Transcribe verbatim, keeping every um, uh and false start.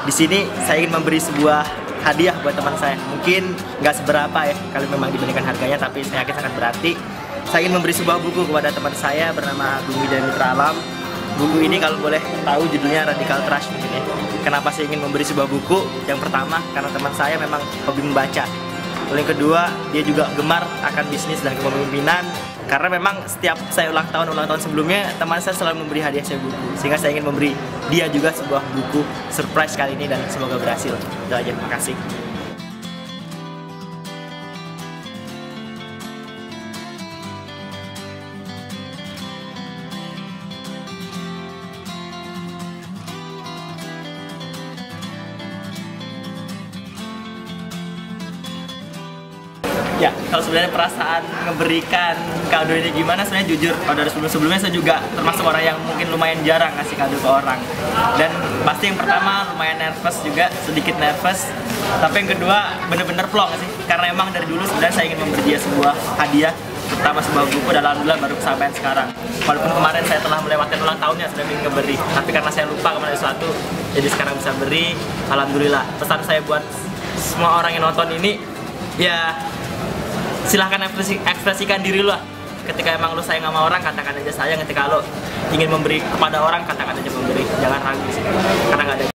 di sini saya ingin memberi sebuah hadiah buat teman saya. Mungkin nggak seberapa ya kalau memang dibandingkan harganya, tapi saya yakin sangat berarti. Saya ingin memberi sebuah buku kepada teman saya bernama Agung Widya Mitra Alam. Buku ini kalau boleh tahu judulnya Radical Trash mungkin ya. Kenapa saya ingin memberi sebuah buku? Yang pertama karena teman saya memang hobi membaca. Lalu yang kedua, dia juga gemar akan bisnis dan kepemimpinan. Karena memang setiap saya ulang tahun ulang tahun sebelumnya, teman saya selalu memberi hadiah saya buku. Sehingga saya ingin memberi dia juga sebuah buku surprise kali ini dan semoga berhasil. Itu aja, terima kasih. Ya, kalau sebenarnya perasaan memberikan kado ini gimana, sebenarnya jujur, kalau dari sebelum-sebelumnya saya juga termasuk orang yang mungkin lumayan jarang ngasih kado ke orang. Dan pasti yang pertama lumayan nervous juga, sedikit nervous. Tapi yang kedua bener-bener plong sih, karena emang dari dulu sebenarnya saya ingin memberi dia sebuah hadiah, terutama sebuah buku, dan alhamdulillah baru kesampaian sekarang. Walaupun kemarin saya telah melewatkan ulang tahunnya sudah ingin ngeberi, tapi karena saya lupa kemarin sesuatu, jadi sekarang bisa beri, alhamdulillah. Pesan saya buat semua orang yang nonton ini, ya silahkan ekspresi, ekspresikan diri lu lah. Ketika emang lu sayang sama orang, katakan aja sayang. Ketika lu ingin memberi kepada orang, katakan aja memberi. Jangan ragu sih, karena nggak ada